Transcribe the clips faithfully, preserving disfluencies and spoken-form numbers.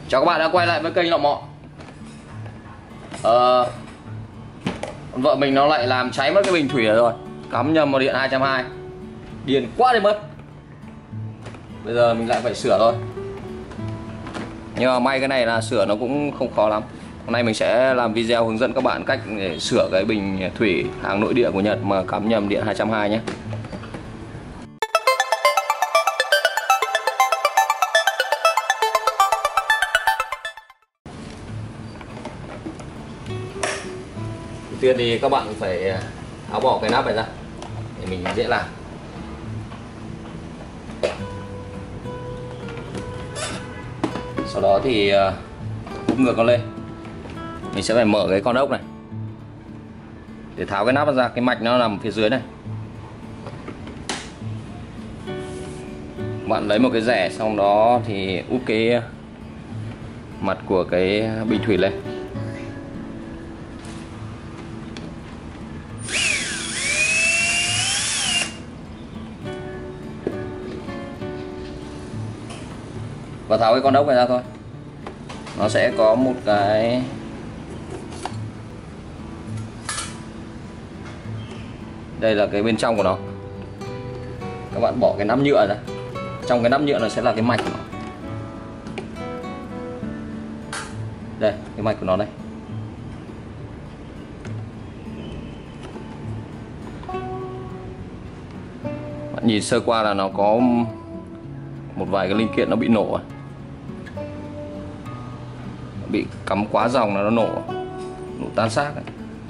Chào các bạn đã quay lại với kênh Lọ Mọ. Ờ, vợ mình nó lại làm cháy mất cái bình thủy rồi, cắm nhầm vào điện hai trăm hai mươi, điên quá đi mất. Bây giờ mình lại phải sửa thôi. Nhưng mà may cái này là sửa nó cũng không khó lắm. Hôm nay mình sẽ làm video hướng dẫn các bạn cách để sửa cái bình thủy hàng nội địa của Nhật mà cắm nhầm điện hai trăm hai mươi nhé. Đầu tiên thì các bạn phải tháo bỏ cái nắp này ra để mình dễ làm. Sau đó thì úp ngược nó lên. Mình sẽ phải mở cái con ốc này để tháo cái nắp ra, cái mạch nó nằm phía dưới này. Bạn lấy một cái rẻ, xong đó thì úp cái mặt của cái bình thủy lên. Và tháo cái con ốc này ra thôi. Nó sẽ có một cái đây là cái bên trong của nó. Các bạn bỏ cái nắp nhựa ra. Trong cái nắp nhựa nó sẽ là cái mạch của nó. Đây, cái mạch của nó đây. Bạn nhìn sơ qua là nó có một vài cái linh kiện nó bị nổ, bị cắm quá dòng là nó nổ, nổ tan xác ấy.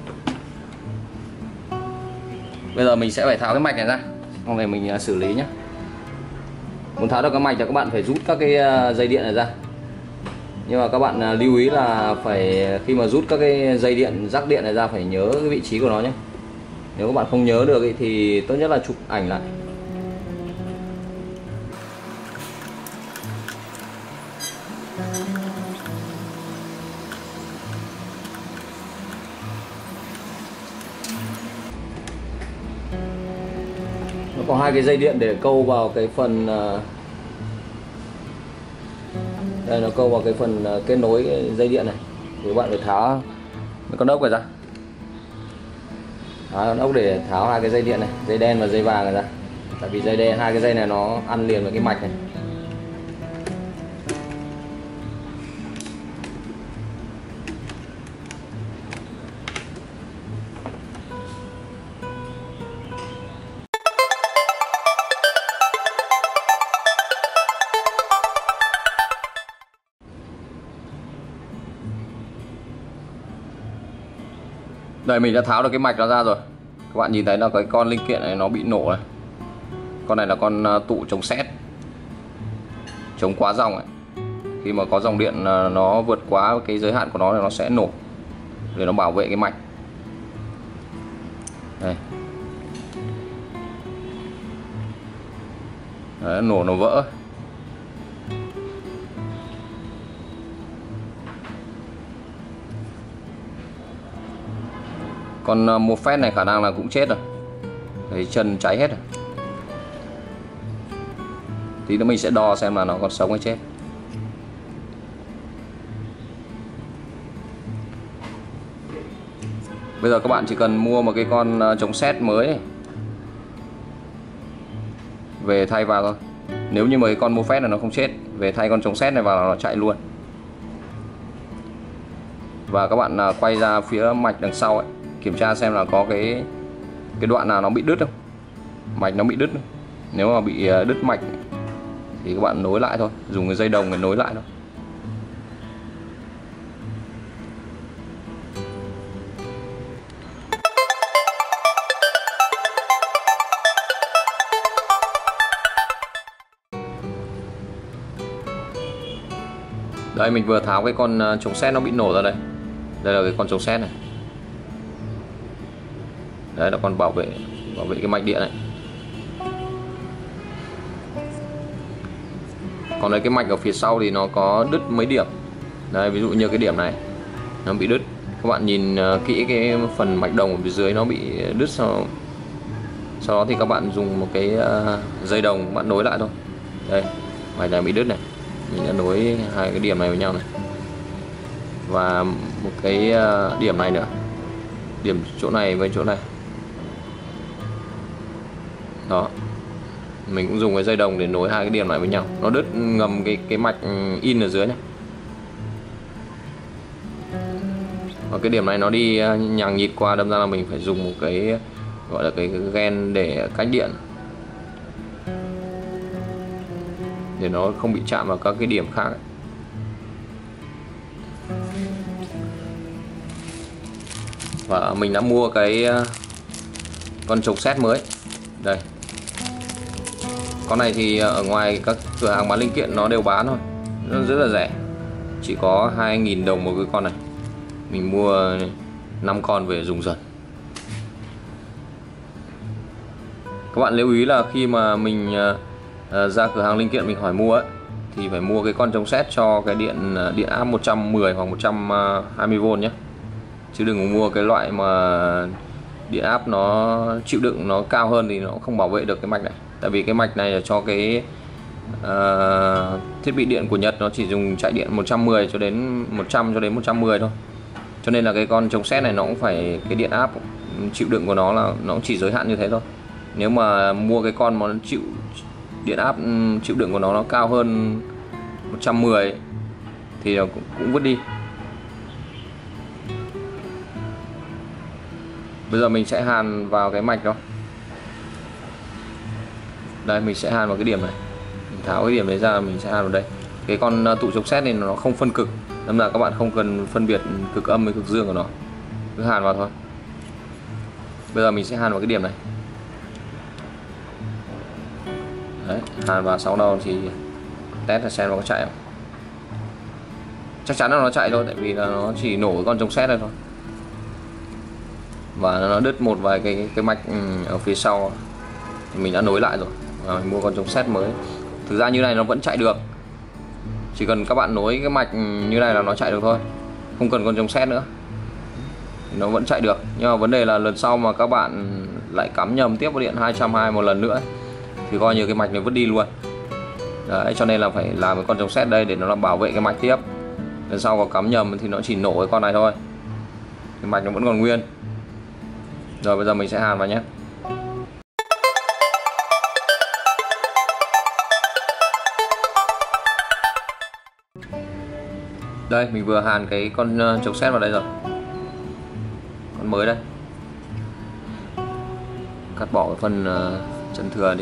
Bây giờ mình sẽ phải tháo cái mạch này ra, xong rồi mình xử lý nhé. Muốn tháo được cái mạch thì các bạn phải rút các cái dây điện này ra. Nhưng mà các bạn lưu ý là phải khi mà rút các cái dây điện, rắc điện này ra phải nhớ cái vị trí của nó nhé. Nếu các bạn không nhớ được thì tốt nhất là chụp ảnh lại. Nó có hai cái dây điện để câu vào cái phần đây, nó câu vào cái phần kết nối cái dây điện này. Thì các bạn phải tháo cái con ốc này ra. Tháo con ốc để tháo hai cái dây điện này, dây đen và dây vàng này ra. Tại vì dây đen, hai cái dây này nó ăn liền với cái mạch này. Đây, mình đã tháo được cái mạch nó ra rồi. Các bạn nhìn thấy là cái con linh kiện này nó bị nổ này. Con này là con tụ chống sét, chống quá dòng ấy. Khi mà có dòng điện nó vượt quá cái giới hạn của nó thì nó sẽ nổ để nó bảo vệ cái mạch. Đây. Đấy, nổ nó vỡ. Con một phét này khả năng là cũng chết rồi. Đấy, chân cháy hết rồi. Tí nữa mình sẽ đo xem là nó còn sống hay chết. Bây giờ các bạn chỉ cần mua một cái con chống sét mới này về thay vào thôi. Nếu như mà cái con một phét này nó không chết, về thay con chống sét này vào là nó chạy luôn. Và các bạn quay ra phía mạch đằng sau ấy, kiểm tra xem là có cái cái đoạn nào nó bị đứt không, mạch nó bị đứt không. Nếu mà bị đứt mạch thì các bạn nối lại thôi, dùng cái dây đồng để nối lại thôi. Đây, mình vừa tháo cái con chống sét nó bị nổ ra đây. Đây là cái con chống sét này. Đấy là con bảo vệ bảo vệ cái mạch điện này. Còn đây cái mạch ở phía sau thì nó có đứt mấy điểm. Đây, ví dụ như cái điểm này nó bị đứt. Các bạn nhìn kỹ cái phần mạch đồng ở phía dưới nó bị đứt, sau sau đó thì các bạn dùng một cái dây đồng các bạn nối lại thôi. Đây, mạch này bị đứt này. Mình đã nối hai cái điểm này với nhau này, và một cái điểm này nữa, điểm chỗ này với chỗ này. Đó, mình cũng dùng cái dây đồng để nối hai cái điểm lại với nhau, nó đứt ngầm cái cái mạch in ở dưới này. Và cái điểm này nó đi nhằng nhịt qua, đâm ra là mình phải dùng một cái gọi là cái, cái gen để cách điện, để nó không bị chạm vào các cái điểm khác ấy. Và mình đã mua cái con trục set mới đây. Con này thì ở ngoài các cửa hàng bán linh kiện nó đều bán thôi, nó rất là rẻ, chỉ có hai nghìn đồng một cái con này. Mình mua năm con về dùng dần. Các bạn lưu ý là khi mà mình ra cửa hàng linh kiện mình hỏi mua ấy, thì phải mua cái con chống sét cho cái điện điện áp một trăm mười hoặc một trăm hai mươi vôn nhé, chứ đừng mua cái loại mà điện áp nó chịu đựng nó cao hơn thì nó không bảo vệ được cái mạch này. Tại vì cái mạch này là cho cái uh, thiết bị điện của Nhật, nó chỉ dùng chạy điện một trăm mười cho đến một trăm cho đến một trăm mười thôi. Cho nên là cái con chống sét này nó cũng phải, cái điện áp chịu đựng của nó là nó cũng chỉ giới hạn như thế thôi. Nếu mà mua cái con mà nó chịu điện áp chịu đựng của nó nó cao hơn một trăm mười thì cũng, cũng vứt đi. Bây giờ mình sẽ hàn vào cái mạch đó. Đây, mình sẽ hàn vào cái điểm này. Mình tháo cái điểm đấy ra, mình sẽ hàn vào đây. Cái con tụ chống sét này nó không phân cực, nên là các bạn không cần phân biệt cực âm với cực dương của nó, cứ hàn vào thôi. Bây giờ mình sẽ hàn vào cái điểm này. Đấy, hàn vào sau đó thì test là xem nó có chạy không. Chắc chắn là nó chạy thôi, tại vì là nó chỉ nổ cái con chống sét này thôi. Và nó đứt một vài cái cái mạch ở phía sau thì mình đã nối lại rồi, và mình mua con chống sét mới. Thực ra như này nó vẫn chạy được, chỉ cần các bạn nối cái mạch như này là nó chạy được thôi, không cần con chống sét nữa, nó vẫn chạy được. Nhưng mà vấn đề là lần sau mà các bạn lại cắm nhầm tiếp vào điện hai trăm hai mươi một lần nữa thì coi như cái mạch này vứt đi luôn. Đấy, cho nên là phải làm cái con chống sét đây để nó làm bảo vệ cái mạch tiếp. Lần sau có cắm nhầm thì nó chỉ nổ cái con này thôi, cái mạch nó vẫn còn nguyên. Rồi bây giờ mình sẽ hàn vào nhé. Đây, mình vừa hàn cái con chống sét vào đây rồi, con mới đây. Cắt bỏ cái phần uh, chân thừa đi.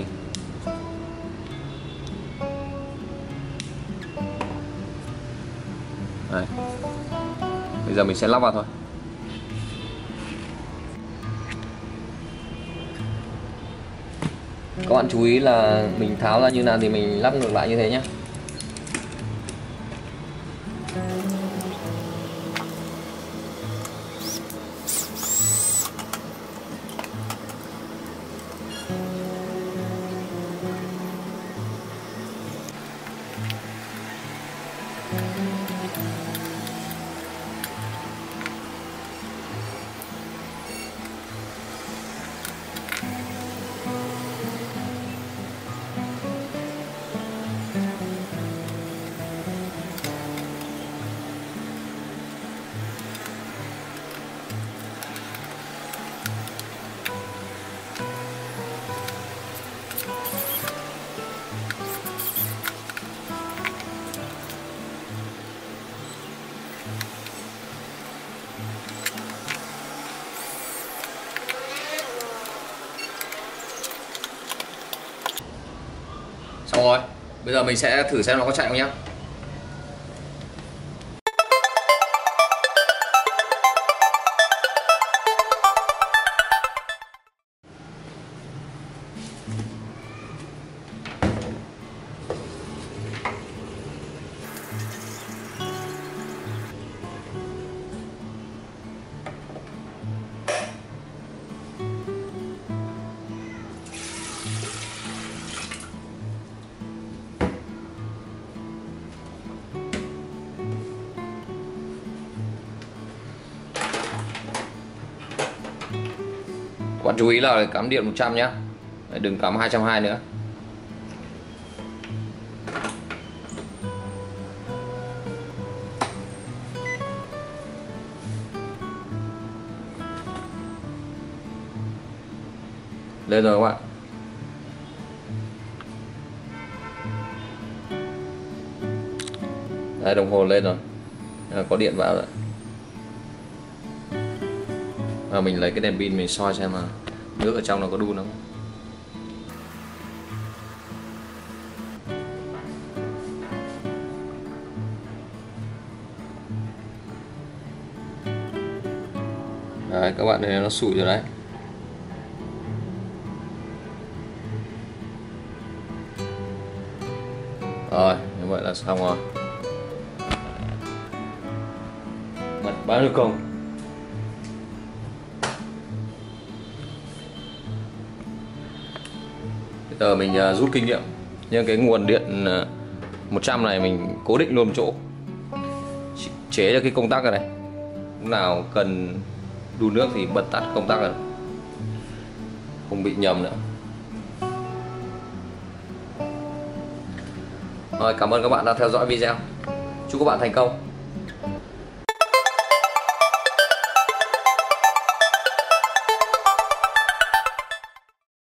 Đây. Bây giờ mình sẽ lắp vào thôi. Các bạn chú ý là mình tháo ra như nào thì mình lắp ngược lại như thế nhé. Xong rồi, bây giờ mình sẽ thử xem nó có chạy không nhé. Các bạn chú ý là cắm điện một trăm nhé, đừng cắm hai trăm hai mươi nữa. Lên rồi các bạn. Đấy, đồng hồ lên rồi. À, có điện vào rồi. À, mình lấy cái đèn pin mình soi xem mà nước ở trong nó có đun không. Đấy, các bạn thấy nó sụi rồi đấy. Rồi, như vậy là xong rồi. Mật bao nhiêu công. Bây giờ mình uh, rút kinh nghiệm. Nhưng cái nguồn điện uh, một trăm này mình cố định luôn một chỗ, chế cho cái công tắc này. Lúc nào cần đun nước thì bật tắt công tắc rồi, không bị nhầm nữa. Rồi, cảm ơn các bạn đã theo dõi video. Chúc các bạn thành công.